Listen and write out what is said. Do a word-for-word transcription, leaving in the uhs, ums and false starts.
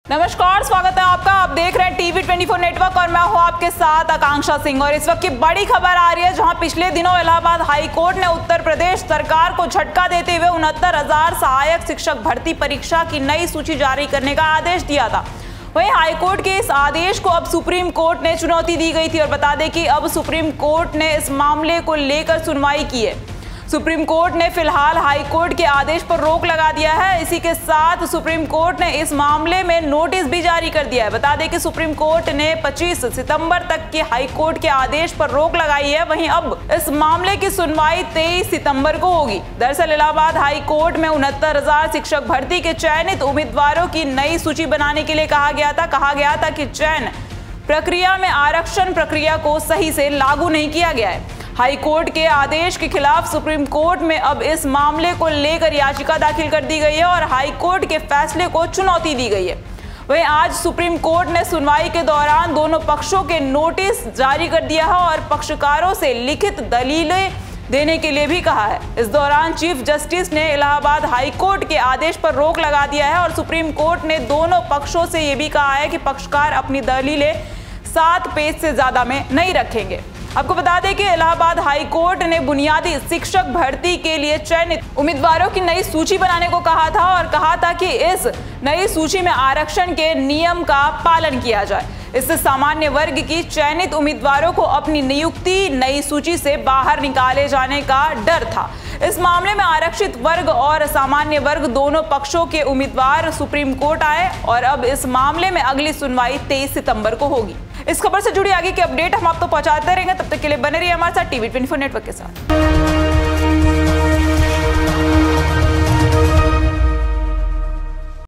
नमस्कार, स्वागत है आपका। आप देख रहे हैं टीवी चौबीस नेटवर्क और मैं हूं आपके साथ आकांक्षा सिंह। और इस वक्त की बड़ी खबर आ रही है, जहां पिछले दिनों इलाहाबाद हाई कोर्ट ने उत्तर प्रदेश सरकार को झटका देते हुए उनहत्तर हजार सहायक शिक्षक भर्ती परीक्षा की नई सूची जारी करने का आदेश दिया था। वहीं हाईकोर्ट के इस आदेश को अब सुप्रीम कोर्ट ने चुनौती दी गई थी। और बता दें कि अब सुप्रीम कोर्ट ने इस मामले को लेकर सुनवाई की है। सुप्रीम कोर्ट ने फिलहाल हाई कोर्ट के आदेश पर रोक लगा दिया है। इसी के साथ सुप्रीम कोर्ट ने इस मामले में नोटिस भी जारी कर दिया है। बता दें कि सुप्रीम कोर्ट ने पच्चीस सितंबर तक के हाई कोर्ट के आदेश पर रोक लगाई है। वहीं अब इस मामले की सुनवाई तेईस सितंबर को होगी। दरअसल इलाहाबाद हाई कोर्ट में उनहत्तर हजार शिक्षक भर्ती के चयनित उम्मीदवारों की नई सूची बनाने के लिए कहा गया था कहा गया था कि चयन प्रक्रिया में आरक्षण प्रक्रिया को सही से लागू नहीं किया गया है। हाई कोर्ट के आदेश के खिलाफ सुप्रीम कोर्ट में अब इस मामले को लेकर याचिका दाखिल कर दी गई है और हाई कोर्ट के फैसले को चुनौती दी गई है। वहीं आज सुप्रीम कोर्ट ने सुनवाई के दौरान दोनों पक्षों के नोटिस जारी कर दिया है और पक्षकारों से लिखित दलीलें देने के लिए भी कहा है। इस दौरान चीफ जस्टिस ने इलाहाबाद हाई कोर्ट के आदेश पर रोक लगा दिया है और सुप्रीम कोर्ट ने दोनों पक्षों से यह भी कहा है कि पक्षकार अपनी दलीलें सात पेज से ज्यादा में नहीं रखेंगे। आपको बता दें कि इलाहाबाद हाई कोर्ट ने बुनियादी शिक्षक भर्ती के लिए चयनित उम्मीदवारों की नई सूची बनाने को कहा था और कहा था कि इस नई सूची में आरक्षण के नियम का पालन किया जाए। इससे सामान्य वर्ग की चयनित उम्मीदवारों को अपनी नियुक्ति नई सूची से बाहर निकाले जाने का डर था। इस मामले में आरक्षित वर्ग और सामान्य वर्ग दोनों पक्षों के उम्मीदवार सुप्रीम कोर्ट आए और अब इस मामले में अगली सुनवाई तेईस सितंबर को होगी। इस खबर से जुड़ी आगे की अपडेट हम आपको पहुंचाते रहेंगे। तब तक के लिए बने रहिए हमारे साथ टीवी चौबीस नेटवर्क के साथ।